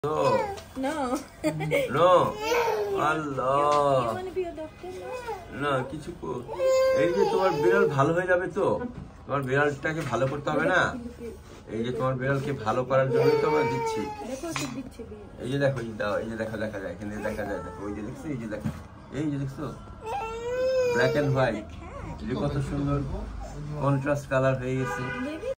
No. No. Allah. You want to be a doctor? না কিছু এই যে তোমার বিড়াল ভালো হয়ে যাবে তো, তোমার বিড়ালটাকে ভালো করতে হবে না। এই যে তোমার বিড়ালকে ভালো করার জন্যই তো আমরা দিচ্ছি। এই যে দেখো, এই যে দাও, এই যে দেখা যায়, এখানে দেখা যায়, দেখো ওই যে দেখছো, এই যে দেখো, এই যে দেখছো ব্ল্যাক এন্ড হোয়াইট, যে কত সুন্দর কন্ট্রাস্ট কালার হয়ে গেছে।